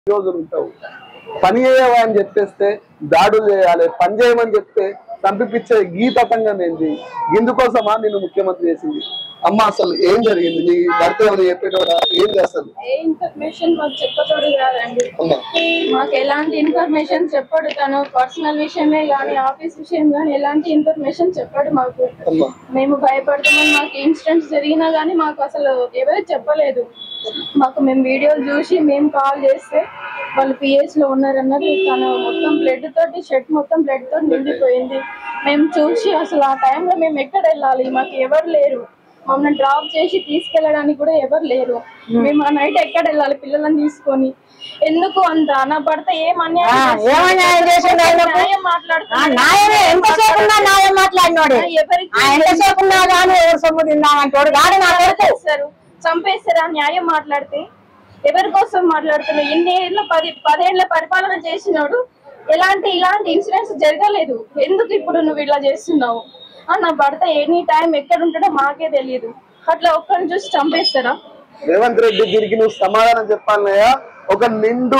రోజులు ఉంటావు. పని చేయవా అని చెప్పేస్తే దాడులు చేయాలి, పని చేయమని చెప్తే చంపిపించే ఈ తతంగం ఏంది? ఇందుకోసమా నిన్ను ముఖ్యమంత్రి చేసింది? అమ్మ అసలు ఏం జరిగింది? నీ భర్త ఏమైనా చెప్పేటోడా? ఏం చేస్తాడు? ఏ ఇన్ఫర్మేషన్ మాకు చెప్పతోడు కాదండి. మాకు ఎలాంటి ఇన్ఫర్మేషన్ చెప్పడు. తను పర్సనల్ విషయమే గానీ ఆఫీస్ విషయం గానీ ఎలాంటి ఇన్ఫర్మేషన్ చెప్పడు మాకు. మేము భయపడతామని మాకు ఇన్సిడెంట్స్ జరిగినా గానీ మాకు అసలు ఎవరు చెప్పలేదు. మాకు మేము వీడియోలు చూసి మేము కాల్ చేస్తే వాళ్ళు పిఎస్ లో ఉన్నారన్నది. తను మొత్తం బ్లడ్ తోటి షర్ట్ మొత్తం బ్లడ్ తోటి నిండిపోయింది. మేము చూసి అసలు ఆ టైంలో మేము ఎక్కడ వెళ్ళాలి? మాకు ఎవరు లేరు. మమ్మల్ని డ్రాప్ చేసి తీసుకెళ్ళడానికి కూడా ఎవరు లేరు. మేము ఆ నైట్ ఎక్కడ వెళ్ళాలి పిల్లలను తీసుకొని? ఎందుకు అంత నా భర్త చంపేస్తారా? న్యాయం మాట్లాడితే ఎవరి కోసం మాట్లాడుతున్నావు? ఇన్నేళ్ళ 10 ఏళ్ల పరిపాలన చేసినాడు, ఇలాంటి ఇన్సిడెంట్స్ జరగలేదు. ఎందుకు ఇప్పుడు నువ్వు ఇలా చేస్తున్నావు? నా భర్త ఎనీ టైం ఎక్కడ ఉంటాడో మాకే తెలియదు. అట్లా ఒక్కరిని చూసి చంపేస్తారా? రేవంత్ రెడ్డి దీనికి నువ్వు సమాధానం చెప్పాలయ్యా. ఒక నిండు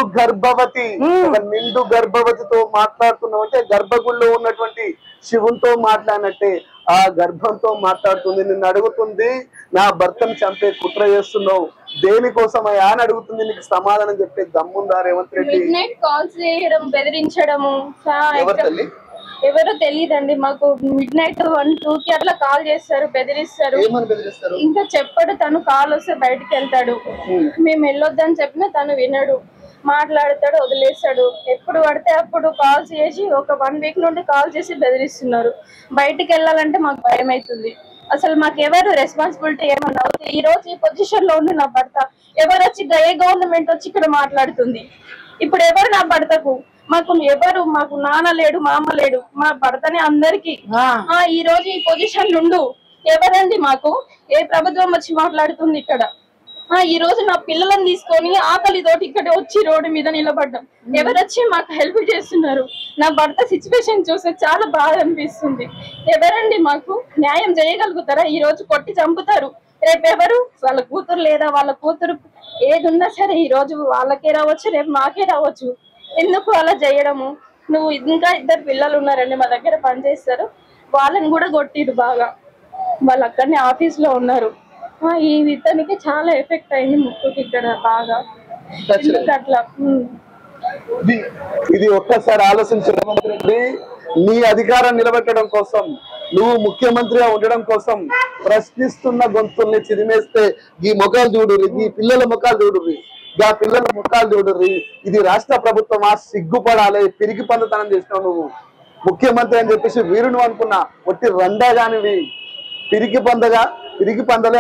గర్భవతితో మాట్లాడుతున్నావు అంటే గర్భగుడిలో ఉన్నటువంటి శివునితో మాట్లాడినట్టే ఆ గర్భంతో మాట్లాడుతుంది. నిన్ను అడుగుతుంది, నా భర్తను చంపే కుట్ర చేస్తున్నావు దేనికోసమయ్యా అని అడుగుతుంది. నీకు సమాధానం చెప్పే దమ్ముందా Revanth Reddy? Midnight calls చేయడం, బెదిరించడము ఎవరో తెలియదండి మాకు. మిడ్ నైట్ 1, 2కి అట్లా కాల్ చేస్తారు, బెదిరిస్తారు. ఇంకా చెప్పడు. తను కాల్ వస్తే బయటకు వెళ్తాడు. మేము వెళ్ళొద్దని చెప్పినా తను వినడు, మాట్లాడతాడు, వదిలేస్తాడు. ఎప్పుడు పడితే అప్పుడు కాల్స్ చేసి ఒక 1 వీక్ నుండి కాల్ చేసి బెదిరిస్తున్నారు. బయటికి వెళ్ళాలంటే మాకు భయం అవుతుంది. అసలు మాకు ఎవరు రెస్పాన్సిబిలిటీ ఏమన్నా అవుతుంది? ఈ రోజు ఈ పొజిషన్ లో ఉండి నా భర్త ఎవరు వచ్చి ఏ గవర్నమెంట్ వచ్చి ఇక్కడ మాట్లాడుతుంది? ఇప్పుడు ఎవరు నా భర్తకు? మాకు నాన్న లేడు, మా అమ్మ లేడు, మా భర్తనే అందరికి. ఈ రోజు ఈ పొజిషన్ నుండు ఎవరండి మాకు? ఏ ప్రభుత్వం వచ్చి మాట్లాడుతుంది ఇక్కడ? ఈ రోజు నా పిల్లలను తీసుకొని ఆకలితోటి ఇక్కడ వచ్చి రోడ్డు మీద నిలబడ్డాం. ఎవరొచ్చి మాకు హెల్ప్ చేస్తున్నారు? నా భర్త సిచ్యువేషన్ చూస్తే చాలా బాధ అనిపిస్తుంది. ఎవరండి మాకు న్యాయం చేయగలుగుతారా? ఈ రోజు కొట్టి చంపుతారు, రేపు ఎవరు? వాళ్ళ కూతురు లేదా వాళ్ళ కూతురు ఏది ఉన్నా సరే ఈ రోజు వాళ్ళకే రావచ్చు, రేపు మాకే రావచ్చు. ఎందుకు అలా చేయడము? నువ్వు ఇంకా 2 పిల్లలు ఉన్నారండి మా దగ్గర పనిచేస్తారు, వాళ్ళని కూడా కొట్టిరు బాగా. వాళ్ళు అక్కడనే ఆఫీస్ లో ఉన్నారు. ఈ ఇతనికి చాలా ఎఫెక్ట్ అయింది ముక్కుకి ఇక్కడ బాగా. అట్లా ఇది ఒక్కసారి ఆలోచించండి. నీ అధికారం నిలబెట్టడం కోసం, నువ్వు ముఖ్యమంత్రిగా ఉండడం కోసం ప్రశ్నిస్తున్న గొంతుల్ని చిరిమేస్తే ఈ ముఖాలు చూడుర్రి, ఈ పిల్లల ముఖాలు చూడుర్రి, ఆ పిల్లల ముఖాలు చూడుర్రి. ఇది రాష్ట్ర ప్రభుత్వమా? సిగ్గుపడాలి. పిరికి పందతనం చేసినావు నువ్వు. ముఖ్యమంత్రి అని చెప్పేసి వీరును అనుకున్నా ఒట్టి రండా కానివి. పిరికి పందలే